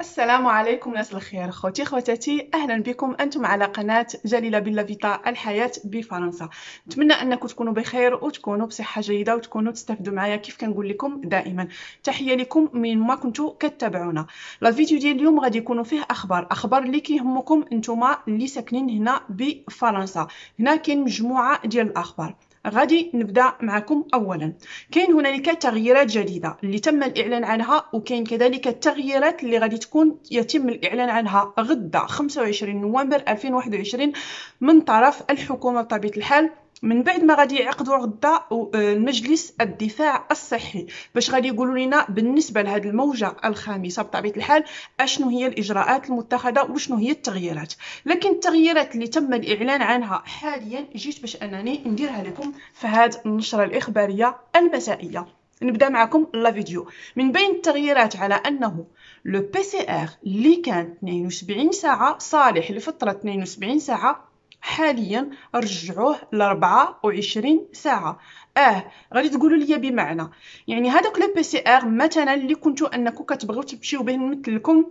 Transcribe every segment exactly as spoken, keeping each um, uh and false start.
السلام عليكم ناس الخير، خوتي خواتاتي، اهلا بكم. انتم على قناه جليله بيلا الحياه بفرنسا. نتمنى انكم تكونوا بخير وتكونوا بصحه جيده وتكونوا تستافدوا معايا كيف كنقول لكم دائما. تحيه لكم من ما كنتوا كتابعونا. لا فيديو ديال اليوم غادي يكونوا فيه اخبار اخبار اللي كيهمكم نتوما اللي ساكنين هنا بفرنسا. هنا كاين مجموعه ديال الاخبار. غادي نبدا معكم. اولا كاين هنالك تغييرات جديده اللي تم الاعلان عنها، وكاين كذلك التغييرات اللي غادي تكون يتم الاعلان عنها غدا خمسة وعشرين نوفمبر ألفين وواحد وعشرين من طرف الحكومه بطبيعه الحال، من بعد ما غادي يعقدوا غدا المجلس الدفاع الصحي باش غادي يقولوا لنا بالنسبه لهذه الموجه الخامسه بطبيعه الحال اشنو هي الاجراءات المتخذه وشنو هي التغييرات. لكن التغييرات اللي تم الاعلان عنها حاليا جيت باش انني نديرها لكم في هذه النشره الاخباريه المسائيه. نبدا معكم لا فيديو. من بين التغييرات على انه لو بي سي ار اللي كان اثنين وسبعين ساعه صالح لفتره اثنين وسبعين ساعه حاليا رجعوه ل أربعة وعشرين ساعه. اه غادي تقولوا لي بمعنى يعني هذاك لو بي سي ار مثلا اللي كنتوا انكم كتبغيو تمشيو به نمثل لكم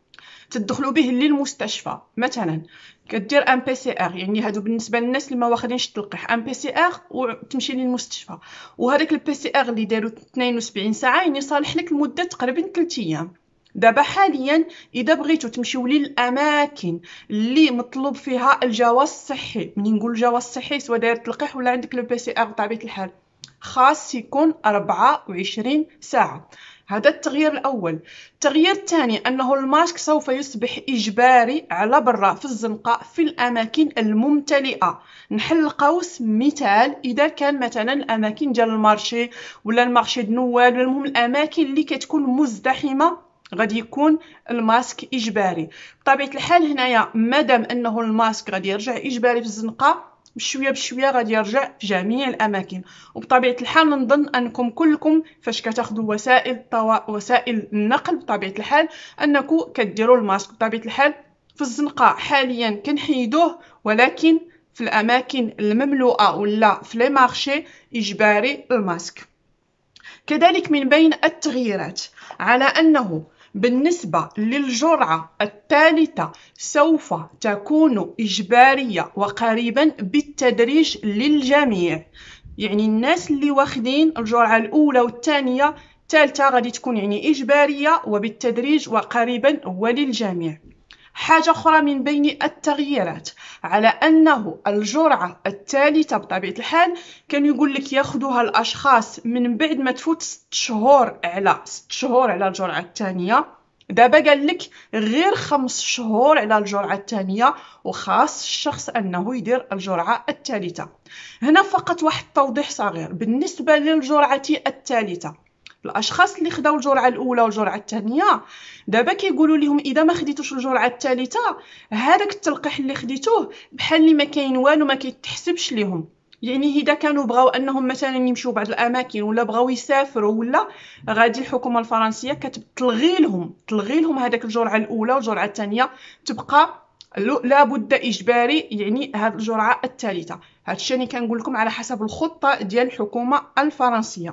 تدخلوا به للمستشفى، مثلا كدير ان بي سي ار، يعني هادو بالنسبه للناس اللي ما واخدينش التلقيح ان بي سي ار وتمشي للمستشفى. وهذاك البي سي ار اللي داروا اثنين وسبعين ساعه يعني صالح لك لمده تقريبا ثلاثة ايام. دابا حاليا اذا بغيتوا تمشيو للاماكن اللي مطلوب فيها الجواز الصحي، منين نقول الجواز الصحي سواء داير تلقيح ولا عندك لو بي سي ار بطبيعه الحال، خاص يكون أربعة وعشرين ساعه. هذا التغيير الأول. التغيير الثاني أنه الماسك سوف يصبح إجباري على برا في الزنقة في الأماكن الممتلئة. نحل قوس مثال إذا كان مثلا الأماكن ديال المارشي ولا المارشي دنوال ولا المهم الأماكن اللي كتكون مزدحمة غادي يكون الماسك إجباري. بطبيعة الحال هنايا مادام أنه الماسك غادي يرجع إجباري في الزنقة بشويه بشويه غادي يرجع في جميع الاماكن. وبطبيعه الحال نظن انكم كلكم فاش كتاخذوا وسائل الطوا... وسائل النقل بطبيعه الحال انكم كديروا الماسك بطبيعه الحال في الزنقه حاليا كنحيدوه، ولكن في الاماكن المملوءه ولا في لي مارشي اجباري الماسك. كذلك من بين التغييرات على انه بالنسبة للجرعة الثالثة سوف تكون إجبارية وقريبا بالتدريج للجميع. يعني الناس اللي واخدين الجرعة الأولى والثانية الثالثة غادي تكون يعني إجبارية وبالتدريج وقريبا وللجميع. حاجة أخرى من بين التغييرات على أنه الجرعة الثالثة بطبيعة الحال كان يقول لك ياخذوها الأشخاص من بعد ما تفوت ست شهور على ست شهور على الجرعة الثانية. دابا قال لك غير خمس شهور على الجرعة الثانية وخاص الشخص أنه يدير الجرعة الثالثة. هنا فقط واحد توضيح صغير بالنسبة للجرعة الثالثة. الاشخاص اللي خداو الجرعه الاولى والجرعه الثانيه دابا كيقولوا لهم اذا ما خديتوش الجرعه الثالثه هذاك التلقيح اللي خديتوه بحال اللي ما كاين والو ما كيتحسبش لهم. يعني اذا كانوا بغاو انهم مثلا يمشيو بعض الاماكن ولا بغاو يسافروا ولا غادي الحكومه الفرنسيه كتلغي لهم تلغي لهم هذاك الجرعه الاولى والجرعه الثانيه، تبقى لابد اجباري يعني هذه الجرعه الثالثه. هادشي اللي كنقول لكم على حسب الخطه ديال الحكومه الفرنسيه.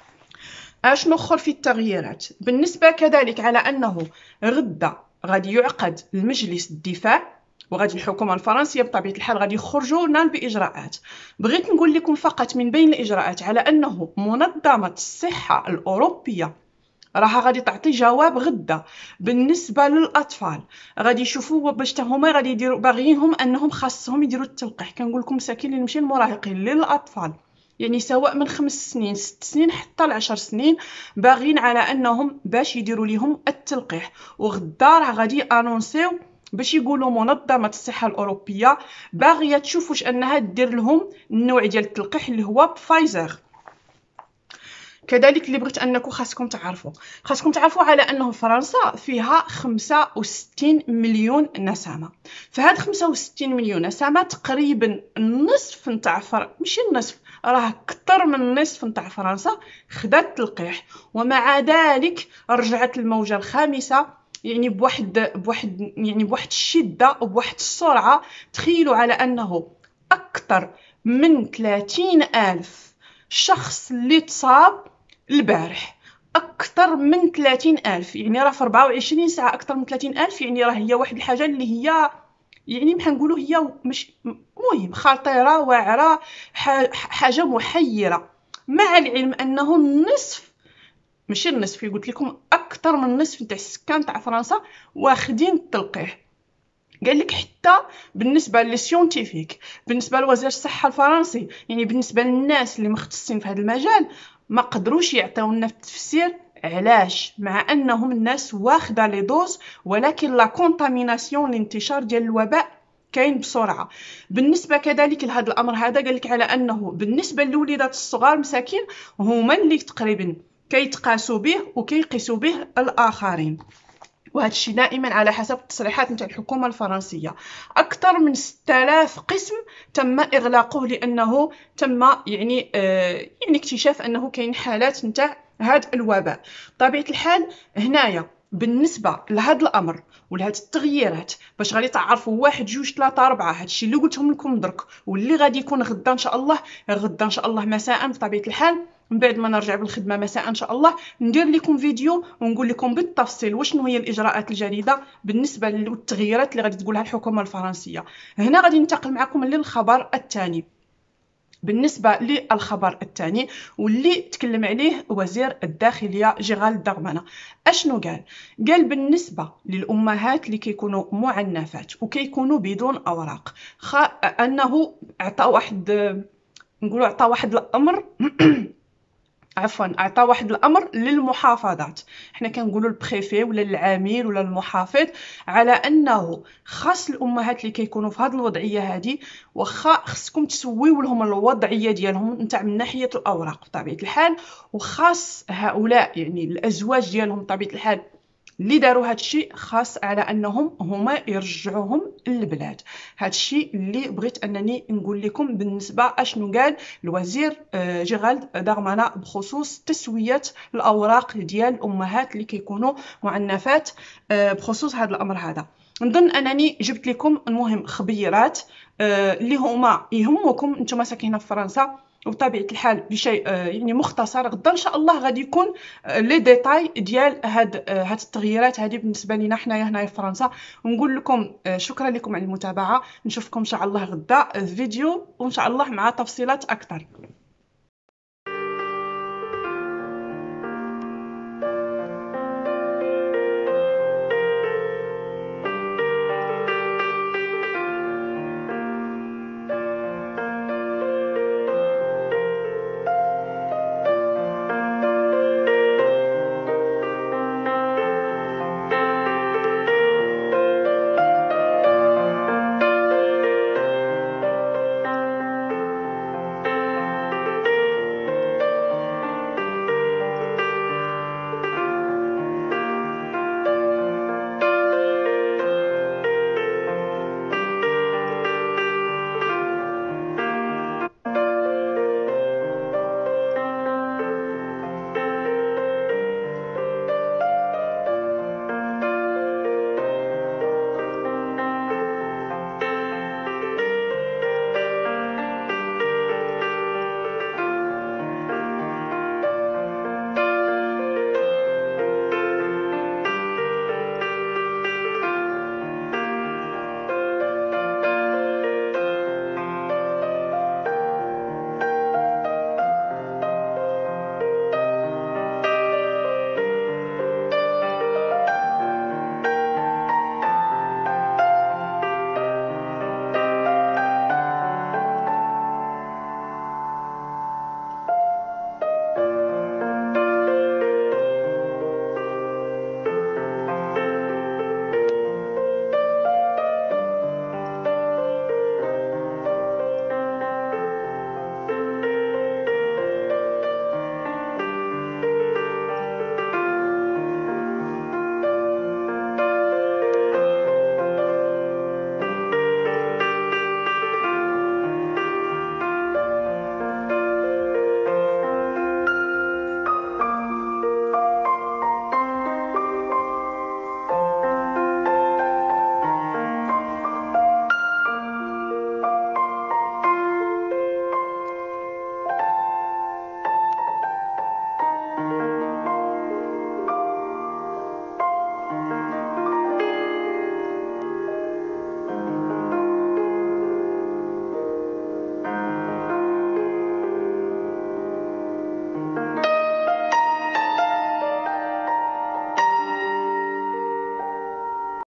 اشنو اخر في التغييرات بالنسبه كذلك على انه غدا غادي يعقد المجلس الدفاع وغادي الحكومه الفرنسيه بطبيعه الحال غادي يخرجوا لنا باجراءات. بغيت نقول لكم فقط من بين الاجراءات على انه منظمه الصحه الاوروبيه راها غادي تعطي جواب غدا بالنسبه للاطفال. غادي يشوفوا باش حتى هما غادي يديروا باغيينهم انهم خاصهم يديروا التلقيح. كنقول لكم مساكين اللي ماشي المراهقين للاطفال، يعني سواء من خمس سنين ست سنين حتى لعشر سنين باغين على انهم باش يديروا لهم التلقيح. وغدا راه غادي انونسيو باش يقولوا منظمه الصحه الاوروبيه باغيه تشوف واش انها دير لهم النوع ديال التلقيح اللي هو فايزر. كذلك اللي بغيت انكم خاصكم تعرفوا خاصكم تعرفوا على انه فرنسا فيها خمسة وستين مليون نسمه. فهاد خمسة وستين مليون نسمه تقريبا النصف نتاع فر... ماشي النصف، راه اكثر من النصف نتاع فرنسا خدات التلقيح، ومع ذلك رجعت الموجه الخامسه يعني بواحد بواحد يعني بواحد الشده وبواحد السرعه. تخيلوا على انه اكثر من ثلاثين ألف شخص اللي تصاب البارح اكثر من ثلاثين ألف، يعني راه في أربعة وعشرين ساعه اكثر من ثلاثين ألف، يعني راه هي واحد الحاجه اللي هي يعني بحال نقولوا هي مش مهم خطيره واعره، حاجه محيره، مع العلم انه النصف ماشي النصف، قلت لكم اكثر من النصف تاع السكان تاع فرنسا واخدين التلقيح. قال لك حتى بالنسبه لي سيونتيفيك، بالنسبه لوزير الصحه الفرنسي، يعني بالنسبه للناس اللي مختصين في هذا المجال، ما قدروش يعطيونا التفسير علاش مع انهم الناس واخده لي دوز، ولكن لا كونتاميناسيون الانتشار ديال الوباء كاين بسرعه. بالنسبه كذلك لهذا الامر هذا، قال لك على انه بالنسبه للوليدات الصغار مساكين هما اللي تقريبا كيتقاسوا به وكيقيسوا به الاخرين. وهذا الشيء دائما على حسب التصريحات نتاع الحكومه الفرنسيه. اكثر من ستة آلاف قسم تم اغلاقه لانه تم يعني آه يعني اكتشاف انه كاين حالات نتاع هذا الوباء. بطبيعه الحال هنايا بالنسبه لهذا الامر ولهاد التغييرات، باش غادي تعرفوا واحد جوج ثلاثة أربعة، هادشي اللي قلتهم لكم درك واللي غادي يكون غدا ان شاء الله، غدا ان شاء الله مساء بطبيعه الحال من بعد ما نرجع بالخدمه مساء ان شاء الله ندير لكم فيديو ونقول لكم بالتفصيل وشنو هي الاجراءات الجديده بالنسبه للتغييرات اللي غادي تقولها الحكومه الفرنسيه. هنا غادي ننتقل معكم للخبر الثاني. بالنسبه للخبر الثاني واللي تكلم عليه وزير الداخليه جيرالد دارمانا، اشنو قال؟ قال بالنسبه للامهات اللي كيكونوا معنفات وكيكونوا بدون اوراق، خ... انه اعطى واحد نقولوا اعطى واحد الامر عفوا اعطى واحد الامر للمحافظات، حنا كنقولوا البريفي ولا العميل ولا المحافظ، على انه خاص الامهات اللي كيكونوا في هذه الوضعيه هذه واخا خصكم تسويو لهم الوضعيه ديالهم نتاع من ناحيه الاوراق بطبيعه الحال، وخاص هؤلاء يعني الازواج ديالهم بطبيعه الحال اللي داروا هذا الشيء خاص على انهم هما يرجعوهم للبلاد. هذا الشيء اللي بغيت انني نقول لكم بالنسبه اشنو قال الوزير جيرالد دارمانا بخصوص تسويه الاوراق ديال الامهات اللي كيكونوا معنفات بخصوص هذا الامر هذا. نظن انني جبت لكم المهم خبيرات اللي هما يهمكم نتوما ساكنين في فرنسا، وبطبيعه الحال بشيء يعني مختصر. غدا ان شاء الله غادي يكون لي ديتاي ديال هاد هاد التغييرات هذه بالنسبه لينا حنايا هنايا في فرنسا. ونقول لكم شكرا لكم على المتابعه، نشوفكم ان شاء الله غدا فيديو وان شاء الله مع تفصيلات اكثر.